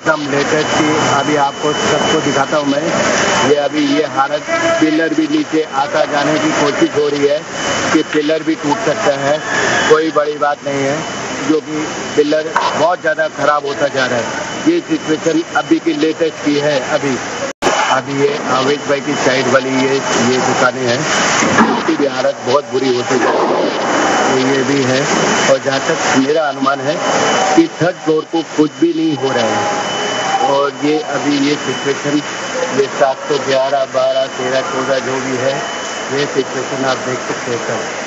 एकदम लेटेस्ट की अभी आपको सबको दिखाता हूँ मैं। ये अभी ये हालत, पिलर भी नीचे आता जाने की कोशिश हो रही है कि पिलर भी टूट सकता है, कोई बड़ी बात नहीं है, जो कि पिलर बहुत ज़्यादा ख़राब होता जा रहा है। ये सिचुएशन अभी की लेटेस्ट की है। अभी ये आवेश भाई की साइड वाली ये दुकानें हैं, उसकी भी हालत बहुत बुरी होती जा रही है। तो ये भी है, और जहाँ तक मेरा अनुमान है कि थर्ड फ्लोर को कुछ भी नहीं हो रहा है। और ये अभी ये सिचुएशन, ये 711, 12, 13, 14 जो भी है, ये सिचुएशन आप देख सकते हैं सर।